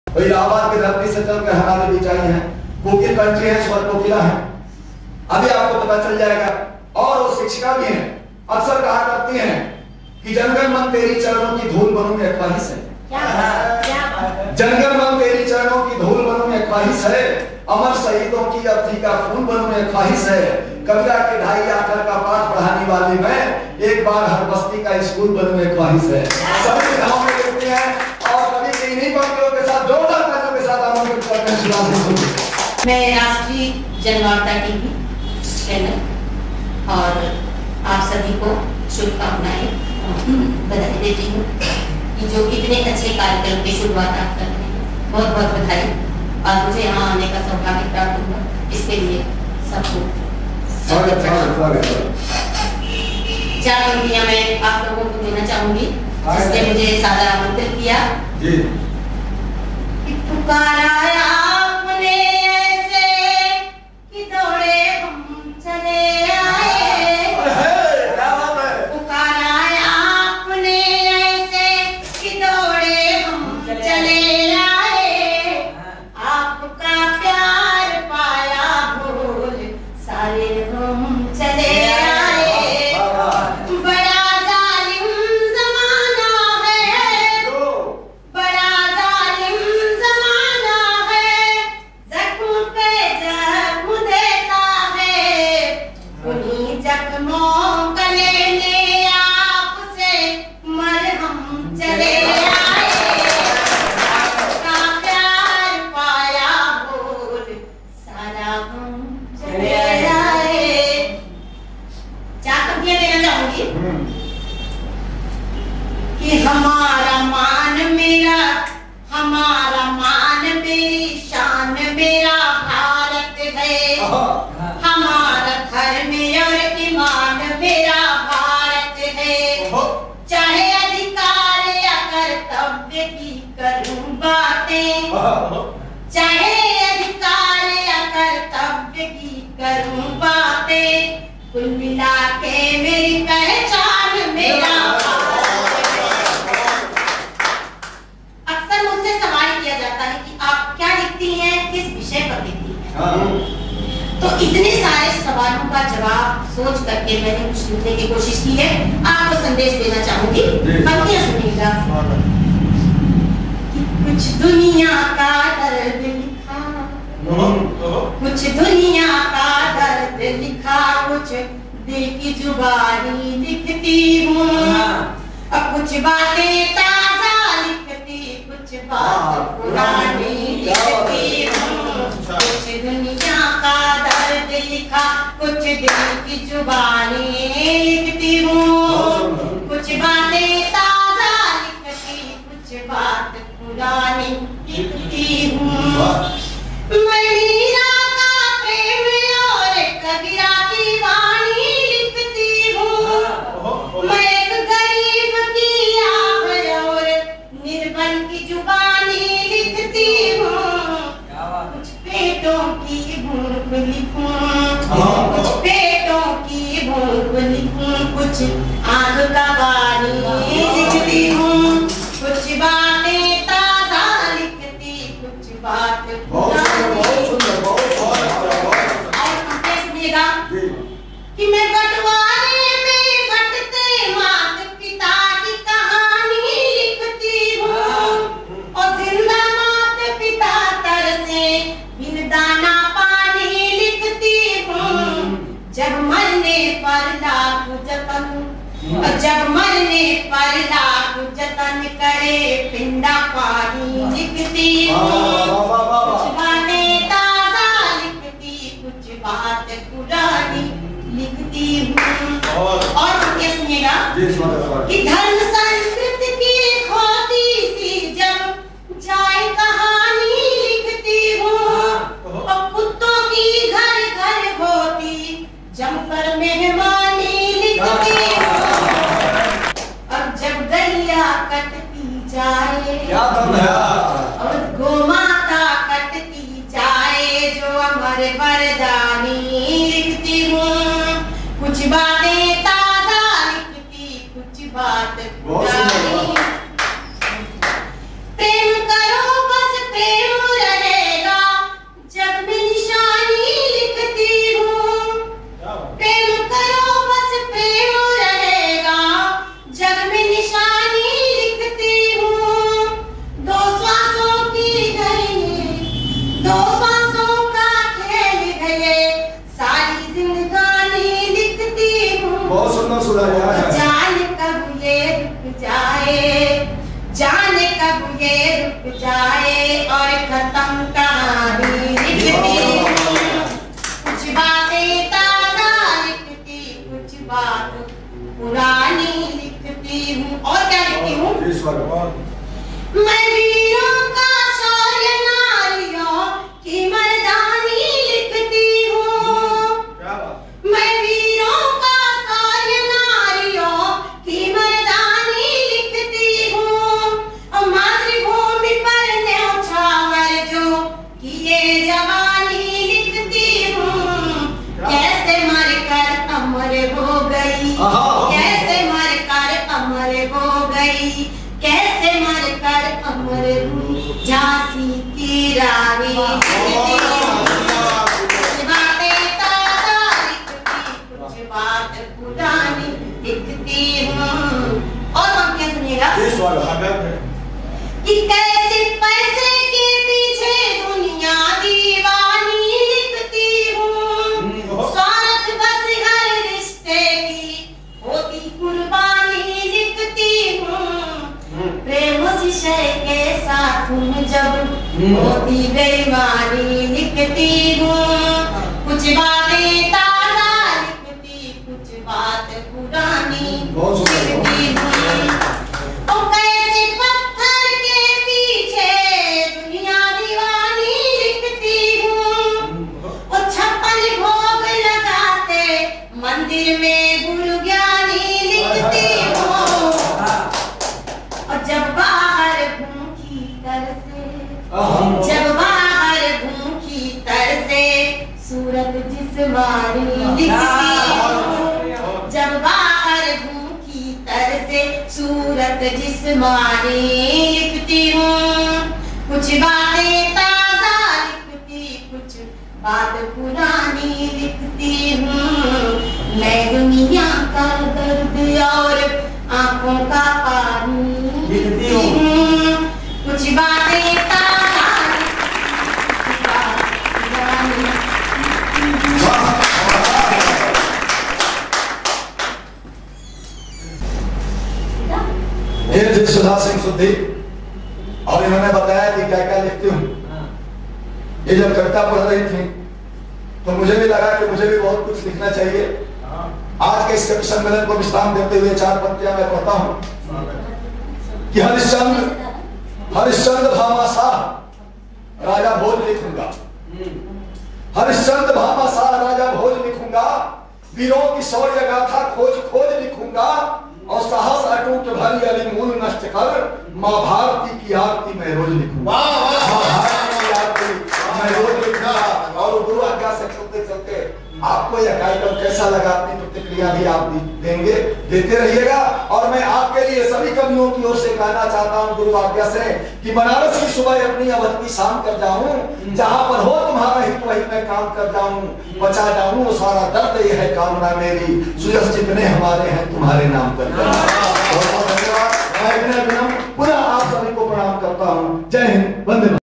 तो इलाहाबाद की धरती से चलकर हमारे बीच आई है, कोकिल कंट्री है, स्वर कोकिला है। अभी आपको पता चल जाएगा। और वो शिक्षिका भी है, अक्सर कहा करती हैं कि जनगण मन तेरी चरणों की धूल बनूं में ख्वाहिश है। जनगण मन तेरी चरणों की धूल बनूं में ख्वाहिश है, अमर शहीदों की अर्थी का खून बनूं में ख्वाहिश है, कविता के ढाई आकर का पाठ पढ़ाने वाली मैं, एक बार हर बस्ती का स्कूल बनूं में ख्वाहिश है। सभी गाँव में लिखते हैं और कभी के इन्हीं पंक्तियों के साथ जोरदार तालियों के साथ आमंत्रित करते हैं। मैं राष्ट्रीय जनवार्ता टीवी चैनल और आप सभी को शुभकामनाएं बधाई देती हूँ कि जो इतने अच्छे कार्यक्रम की शुरुआत आप कर रहे हैं, बहुत बहुत बधाई। और मुझे यहाँ आने का सौभाग्य प्राप्त हुआ, इसके लिए सबको चार पंक्तियां मैं आप लोगों को देना चाहूंगी, जिसने मुझे सादर आमंत्रित किया। पुकारा आपने ऐसे कि दौड़े हम चले आए, पुकारा आपने ऐसे कि दौड़े हम चले आए, आपका प्यार पाया भूल सारे हम चले आए। बड़ा जालिम जमाना है, बड़ा जालिम जमाना है, जख्म पे जख्म देता है, उन्हीं जख्मों का लेने आपसे मरहम चले आए, आपका प्यार पाया भूल सारा हम चले आए। चार पंक्तियां देना चाहूंगी कि हमारा मान मेरा, हमारा मान मेरी शान मेरा भारत है, हमारा धर्म और ईमान मेरा भारत है, चाहे अधिकार या कर्तव्य की करूं बातें, चाहे अधिकार या कर्तव्य की करूं बातें, कुल मिला के मेरी पहचान मेरा भारत है। अक्सर मुझसे सवाल किया जाता है कि आप क्या लिखती हैं, किस विषय पर लिखती हैं। तो इतने सारे सवालों का जवाब सोच करके मैंने कुछ लिखने की कोशिश की है, आपको संदेश देना चाहूंगी। पंक्तियां सुनिएगा। कुछ दुनिया का दर्द लिखा, कुछ दुनिया का दर्द लिखा, कुछ दिल की जुबानी लिखती हूँ, अब कुछ बातें ताजा लिखती, कुछ बात पुरानी लिखती हूँ, कुछ दुनिया का दर्द लिखा, कुछ दिल की जुबानी लिखती हूँ, कुछ बातें ताजा लिखती, कुछ बात पुरानी लिखती हूँ। मैं मीरा का प्रेम और कबीरा की वाणी लिखती हूँ, मैं एक गरीब की आह और निर्बल की जुबानी लिखती हूँ, कुछ पेटों की भूख लिखूं, कुछ पेटों की भूख लिखूं, कुछ आग का पानी लिखती हूँ, कुछ बातें ताजा लिखती, कुछ बात कि मैं बंटवारे में बंटते मात पिता की कहानी लिखती हूँ, और जिंदा मात पिता तरसे बिन दाना पानी लिखती हूँ, जब मरने पर लाख जतन, जब मरने पर लाख जतन करे पिंडा पानी लिखती हूँ, कुछ बातें ताजा लिखती, कुछ बात पुरानी लिखती हूँ। और सुनिएगा कि धर्म संस्कृति की खोती सी जब जाए कहानी लिखती हूँ, और कुत्तों की घर घर होती जमकर मेहमानी लिखती हूँ, और जब गैया कटती जाए और गोमा दो सांसों का खेल है ये, सारी जिंदगानी लिखती हूँ। बहुत सुंदर सुधार है। जाने कब ये रुक जाए, जाने कब ये रुक जाए और खत्म कहानी लिखती हूँ। कुछ बातें ताजा लिखती, कुछ बात पुरानी लिखती हूँ। और क्या लिखती हूँ? मैं वीरों का शौर्य, नारियों की मर्दानी लिखती हूँ। मैं वीरों का शौर्य, नारियों की मर्दानी लिखती हूँ। और मातृभूमि पर न्यौछावर जो किए जवानी लिखती हूँ। कैसे मरकर अमर हो गई, कैसे मरकर अमर हो गई, कैसे मरकर अमर हुई झांसी की रानी लिखती हूँ। कुछ बातें ताजा लिखती, कुछ बात पुरानी लिखती हूँ। और वाक्य सुनिएगा कि कैसे पैसे के पीछे दुनिया दीवानी लिखती हूँ। स्वार्थ बस हर रिश्ते की होती कुर्बानी लिखती हूँ। प्रेम विषय के साथ जब होती बेईमानी लिखती हूँ। कुछ बातें ताजा लिखती, कुछ बात पुरानी लिखती हूँ। और कैसे पत्थर के पीछे दुनिया दीवानी लिखती हूँ। और 56 भोग लगाते मंदिर में गुरु ज्ञानी लिखती हूँ। और जब बाहर भूखी तरसे, जब बाहर भूखी तरसे सूरत जिस्मानी लिखती हूँ। जब बाहर भूखी तरसे सूरत जिस्मानी लिखती हूँ। कुछ बातें ताजा लिखती, कुछ बात पुरानी लिखती हूँ। मैं दुनिया का दर्द और आंखों का पानी लिखती हूँ। कुछ बातें ताजा लिखती, कुछ बात पुरानी लिखती हूँ। ये थे सुधा सिंह सुद्धी और इन्होंने बताया कि क्या क्या लिखती हूँ। ये जब कविता पढ़ रही थी तो मुझे भी लगा कि मुझे भी बहुत कुछ लिखना चाहिए। आज के इस कवि सम्मेलन को विश्राम देते हुए 4 पंक्तियां मैं पढ़ता हूँ कि हरिश्चंद्र भामाशाह राजा भोज लिखूंगा। हरिश्चंद्र भामाशाह राजा भोज लिखूंगा। वीरों की शौर्य गाथा खोज खोज लिखूंगा। और साहस अटूट भरी अलीमूल नष्ट कर माँ भारती की आरती मैं रोज लिखूंगा। माँ भारती की आरती मैं रोज लिखूंगा। और गुरु आज्ञा से चलते चलते आपको यह कार्यक्रम कैसा लगा अपनी प्रतिक्रिया भी आप देंगे, देते रहिएगा। और मैं आपके लिए सभी कवियों की ओर से कहना चाहता हूँ गुरु आज्ञा से कि बनारस की सुबह अपनी अवध की शाम कर जाऊं। जहां पर हो तुम्हारा हित वही मैं काम कर जाऊं। बचा जाऊं वो सारा दर्द, ये है कामना मेरी। सुयस जितने हमारे हैं तुम्हारे नाम कर बहुत बहुत धन्यवाद। मैं पुनः आप सभी को प्रणाम करता हूँ। जय हिंद, वंदे मातरम।